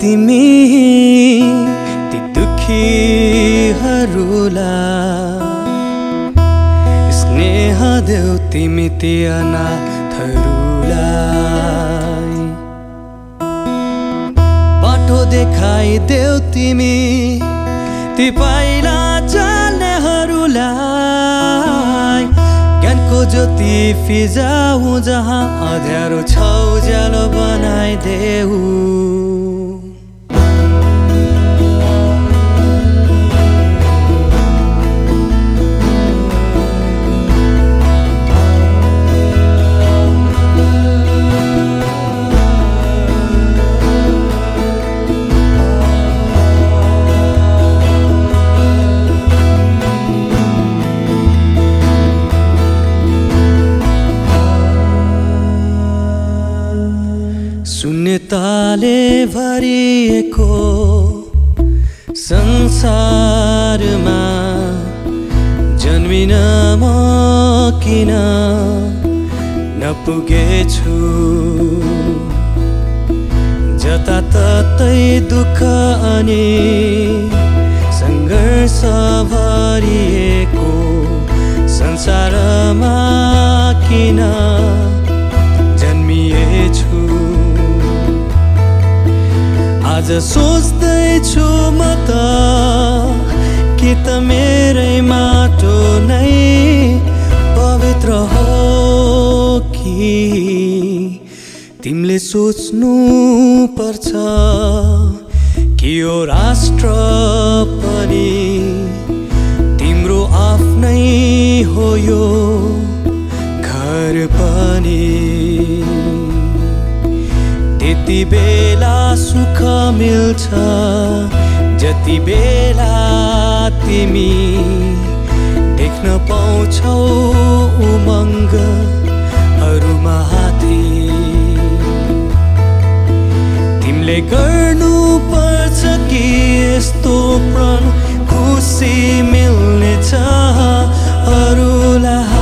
तिमी ती दुखीहरूलाई स्नेह देऊ तिमी ती अनाथहरूलाई बाटो देखाइदेऊ तिमी ती पाइला चाल्नेहरूलाई ज्ञानको ज्योति फिजाऊ जहाँ अँध्यारो छौ उज्यालो बनाइदेऊ शून्यताले भरिएको संसारमा जन्मिन म किन नपुगेछु जताततै दुःख अनि सङ्घर्ष भरिएको संसारमा किन जन्मिएछु आज सोच्दैछु म त कि त मेरै माटो नै पवित्र हो कि तिमीले सोच्नु पर्छ कि यो राष्ट्र पनि तिम्रो आफ्नै हो यो घर पनि त्यति बेला सुख मिल्छ जति बेला तिमी देख्न पाउँछौ उमङ्गहरूमा हाती तिमीले गर्नु पर्छ कि यस्तो प्रण खुसी मिल्नेछ अरूलाई